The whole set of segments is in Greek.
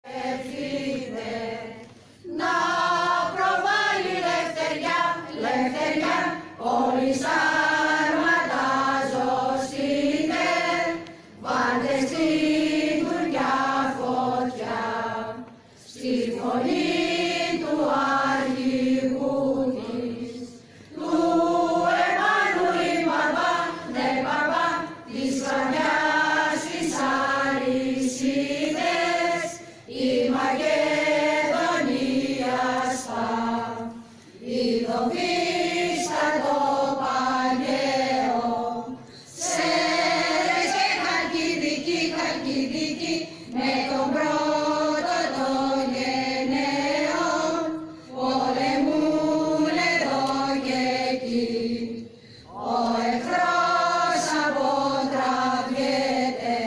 Ευθύνε να προβάλλει ελευθεριά, ελευθεριά, όλοι στα άρματα ζωστείτε, βάλτε στην τουρκιά φωτιά, στη φωνή του αρχηγού της, του Εμμανουήλ Μπαρμπά, ναι Μπαρμπά, της καρδιάς της αλυσίδες, η Μακεδονία σπα, η δοβίστα το παλιαίο, Σέρες και Χαλκιδική, Χαλκιδική, με τον πρώτο των γενναίων, πολεμούν εδώ και εκεί. Ο εχθρός αποτραβιέται,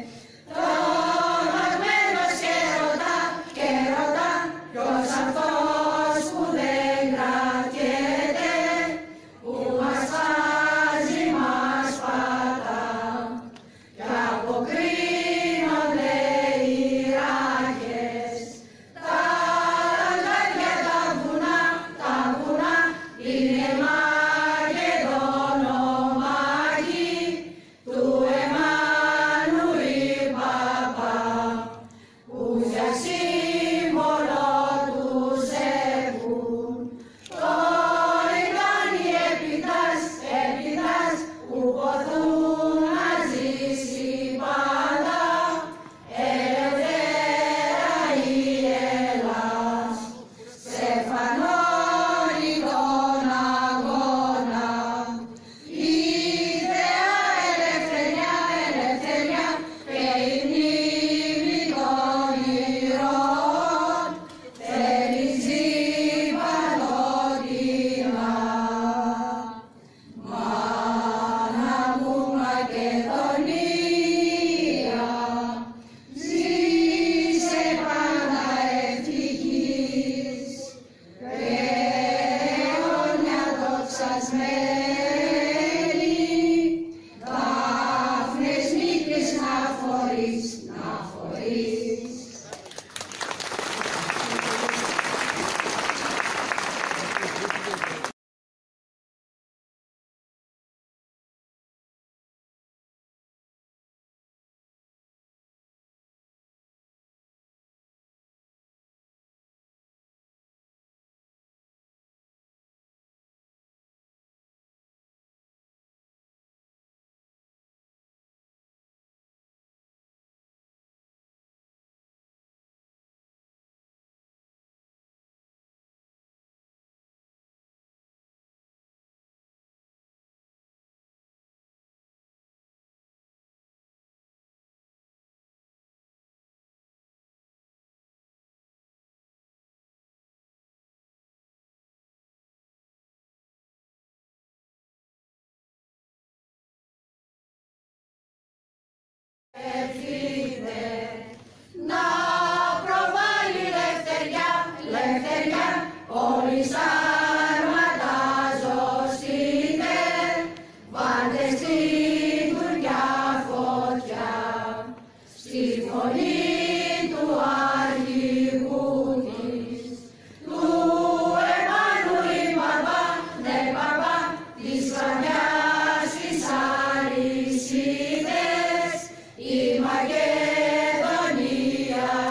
τρομαγμένος και ρωτά ποιος αυτός που δεν κρατιέται, που μας βάζει, μας πατά, κι αποκρίνονται οι ράχες. Τα λαγκάρια τα βουνά είναι Μακεδονομάχοι του Εμμανουήλ Μπαρμπά, που για σύμβολο τους έχουν το ικάνι επιδάς, που ποθούν να ζήσει πάντα ελευθέρα η Ελλάς. Στεφανώνει τον αγώνα, η ιδέα ελευθεριά, ελευθεριά και η μνήμη των ηρώων θέλει ζυμπανότινα. Μάνα μου Μακεδονία, ζήσε πάντα ευτυχής, αιώνια δοξασμένη, Δάφνες νύχτες να φορείς, να φορείς. Ευθύνε να προβάλλει ελευθεριά, ελευθεριά, όλοι στα άρματα ζωστείτε, βάλτε στην τουρκιά φωτιά, στη φωνή του αρχηγού της, του Εμμανουήλ Μπαρμπά, ναι Μπαρμπά, της καρδιάς της αλυσίδες, η Μακεδονία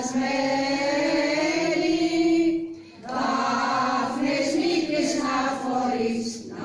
μέλη, Δάφνες μικρές να φορείς.